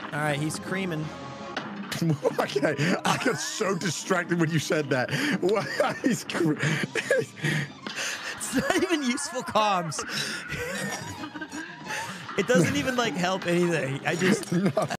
All right, he's creaming. Okay, I got so distracted when you said that. It's not even useful comms. It doesn't even like help anything. I just